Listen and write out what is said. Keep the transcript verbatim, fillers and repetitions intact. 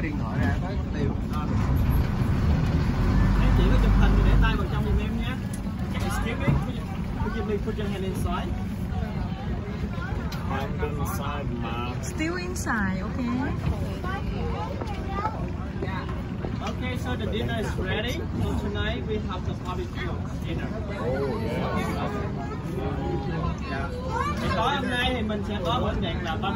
điện thoại ra tới tiêu. Em chỉ có chụp hình thì để tay vào trong giùm em nhé. Excuse me, could you please put your hand inside? I'm inside, ma. Still inside, okay. Okay, so the dinner is ready. So tonight we have the barbecue dinner. Oh, yeah. Tối hôm nay thì mình sẽ có bữa tiệc là